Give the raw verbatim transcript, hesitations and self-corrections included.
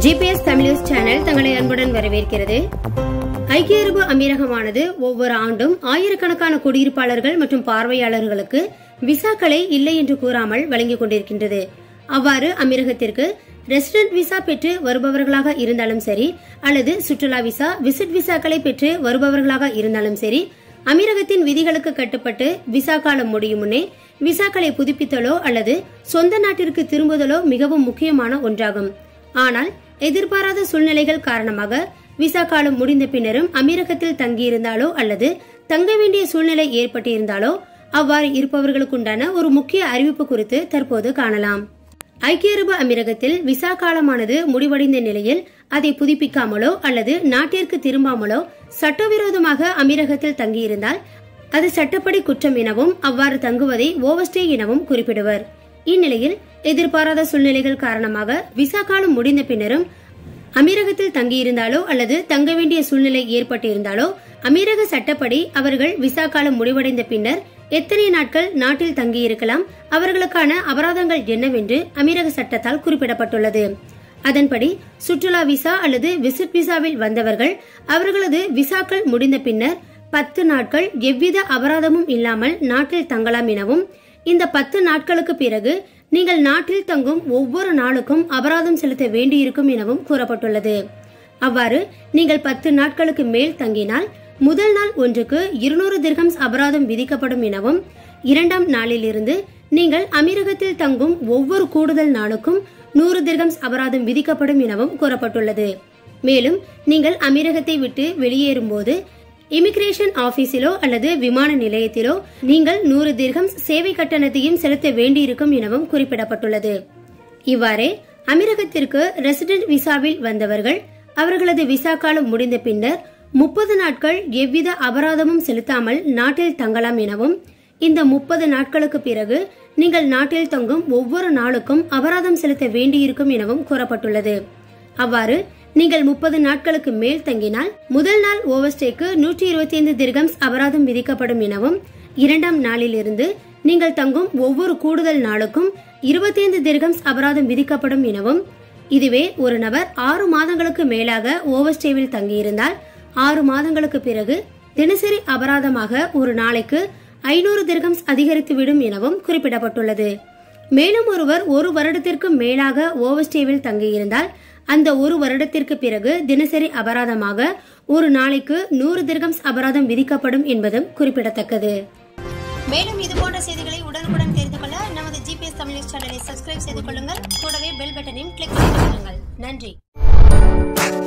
GPS Tamil news channel தங்களை அன்புடன் வரவேற்கிறது. ஐக்கிய அரபு அமீரகமானது ஒவ்வொரு ஆண்டும் ஆயிரக்கணக்கான குடியிருப்பாளர்கள் மற்றும் பார்வையாளர்களுக்கு விசாக்களை இல்லை என்று கூறாமல் வழங்கிக் கொண்டிருக்கின்றது. அவ்வாறு அமீரகத்திற்கு ரெசிடென்ட் விசா பெற்று வருபவர்களாக இருந்தாலும் சரி அல்லது சுற்றுலா விசா, விசிட் விசாக்களை பெற்று வருபவர்களாக இருந்தாலும் சரி, அமீரகத்தின் விதிகளுக்கு கட்டுப்பட்டு விசா காலம் முடியும் முன்னே விசாக்களை புதுப்பித்தலோ அல்லது சொந்த நாட்டிற்கு திரும்புதலோ மிகவும் முக்கியமான ஒன்றாகும். ஆனால் எதிர்பாராத சூழ்நிலைகள் காரணமாக விசா காலம் முடிந்த பின்னரும் அமீரகத்தில் தங்கியிருந்தாலோ அல்லது தங்க வேண்டிய சூழ்நிலை ஏற்பட்டிருந்தாலோ அவ்வாறு இருப்பவர்களுக்குண்டான ஒரு முக்கிய அறிவிப்பு குறித்து தற்போது காணலாம். ஐக்கிய அரபு அமீரகத்தில் விசா காலமானது முடிவடைந்த நிலையில் அதை புதுப்பிக்காமலோ அல்லது நாட்டிற்கு திரும்பாமலோ சட்டவிரோதமாக அமீரகத்தில் தங்கியிருந்தால் அது சட்டப்படி குற்றம் எனவும் அவ்வாறு தங்குவதை ஓவர்ஸ்டே எனவும் குறிப்பிடுவர். இந்நிலையில் எதிர்பாராத சூழ்நிலைகள் காரணமாக விசா காலம் முடிந்த பின்னரும் அமீரகத்தில் தங்கியிருந்தாலோ அல்லது தங்க வேண்டிய சூழ்நிலை ஏற்பட்டிருந்தாலோ அமீரக சட்டப்படி அவர்கள் விசா காலம் முடிவடைந்த பின்னர் எத்தனை நாட்கள் நாட்டில் தங்கியிருக்கலாம், அவர்களுக்கான அபராதங்கள் என்னவென்று அமீரக சட்டத்தால் குறிப்பிடப்பட்டுள்ளது. அதன்படி சுற்றுலா விசா அல்லது விசிட் விசாவில் வந்தவர்கள் அவர்களது விசாக்கள் முடிந்த பின்னர் பத்து நாட்கள் எவ்வித அபராதமும் இல்லாமல் நாட்டில் தங்கலாம் எனவும், இந்த பத்து நாட்களுக்கு பிறகு நீங்கள் நாட்டில் தங்கும் ஒவ்வொரு நாளுக்கும் அபராதம் செலுத்த வேண்டியிருக்கும் எனவும் கூறப்பட்டுள்ளது. அவ்வாறு நீங்கள் பத்து நாட்களுக்கு மேல் தங்கினால் முதல் நாள் ஒன்றுக்கு இருநூறு திர்ஹம்ஸ் அபராதம் விதிக்கப்படும் எனவும், இரண்டாம் நாளில் இருந்து நீங்கள் அமீரகத்தில் தங்கும் ஒவ்வொரு கூடுதல் நாளுக்கும் நூறு திர்ஹம்ஸ் அபராதம் விதிக்கப்படும் எனவும் கூறப்பட்டுள்ளது. மேலும் நீங்கள் அமீரகத்தை விட்டு வெளியேறும் போது இமிகிரேஷன் ஆபீஸிலோ அல்லது விமான நிலையத்திலோ நீங்கள் நூறு திர்ஹம்ஸ் சேவை கட்டணத்தையும் செலுத்த வேண்டியிருக்கும் எனவும் குறிப்பிடப்பட்டுள்ளது. இவ்வாறே அமீரகத்திற்கு ரெசிடென்ட் விசாவில் வந்தவர்கள் அவர்களது விசா காலம் முடிந்த பின்னர் முப்பது நாட்கள் எவ்வித அபராதமும் செலுத்தாமல் நாட்டில் தங்கலாம் எனவும், இந்த முப்பது நாட்களுக்கு பிறகு நீங்கள் நாட்டில் தங்கும் ஒவ்வொரு நாளுக்கும் அபராதம் செலுத்த வேண்டியிருக்கும் எனவும் கூறப்பட்டுள்ளது. அவ்வாறு நீங்கள் முப்பது நாட்களுக்கு மேல் தங்கினால் முதல் நாள் ஓவர்ஸ்டேக்கு நூற்றி இருபத்தி ஐந்து திர்ஹம்ஸ் அபராதம் விதிக்கப்படும் எனவும், இரண்டாம் நாளில் இருந்து நீங்கள் தங்கும் ஒவ்வொரு கூடுதல் நாளுக்கும் இருபத்தி ஐந்து திர்ஹம்ஸ் அபராதம் விதிக்கப்படும் எனவும், இதுவே ஒரு நபர் ஆறு மாதங்களுக்கு மேலாக ஓவர்ஸ்டேவில் தங்கியிருந்தால் ஆறு மாதங்களுக்கு பிறகு தினசரி அபராதமாக ஒரு நாளைக்கு ஐநூறு திர்ஹம்ஸ் அதிகரித்துவிடும் எனவும் குறிப்பிடப்பட்டுள்ளது. மேலும் ஒருவர் ஒரு வருடத்திற்கு மேலாக ஓவர்ஸ்டேவில் தங்கியிருந்தால் அந்த ஒரு வருடத்திற்கு பிறகு தினசரி அபராதமாக ஒரு நாளைக்கு நூறு திர்ஹம்ஸ் அபராதம் விதிக்கப்படும் என்பதும் குறிப்பிடத்தக்கது. மேலும் இதுபோன்ற செய்திகளை உடனுக்குடன் தெரிந்து கொள்ள நமது ஜிபிஎஸ் தமிழ் நியூஸ் சேனலை சப்ஸ்கிரைப் செய்து கொள்ளுங்கள். கூடவே பெல் பட்டனையும் கிளிக் செய்து கொள்ளுங்கள். நன்றி.